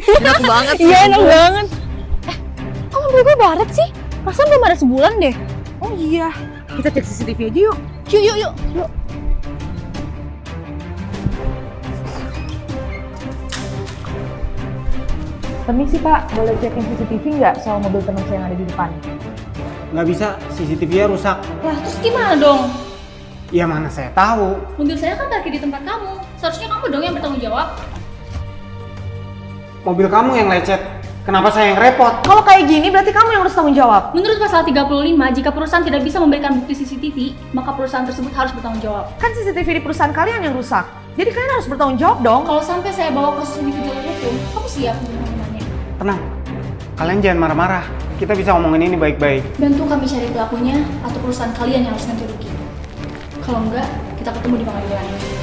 Enak banget. Iya enak banget. Kok mobil gue baret sih? Perasaan belum ada sebulan deh. Oh iya, kita cek CCTV aja yuk. Yuk. Permisi Pak, boleh cekin CCTV nggak soal mobil teman saya yang ada di depan? Nggak bisa, CCTV-nya rusak. Lah terus gimana dong? Ya mana saya tahu. Mobil saya kan parkir di tempat kamu. Seharusnya kamu dong yang bertanggung jawab. Mobil kamu yang lecet. Kenapa saya yang repot? Kalau kayak gini berarti kamu yang harus tanggung jawab. Menurut pasal 35, jika perusahaan tidak bisa memberikan bukti CCTV, maka perusahaan tersebut harus bertanggung jawab. Kan CCTV di perusahaan kalian yang rusak. Jadi kalian harus bertanggung jawab dong. Kalau sampai saya bawa kasus ini ke jalur hukum, kamu siap menerima hukumannya? Tenang, kalian jangan marah-marah. Kita bisa ngomongin ini baik-baik. Bantu kami cari pelakunya atau perusahaan kalian yang harus ganti rugi. Kalau enggak, kita ketemu di pengadilan.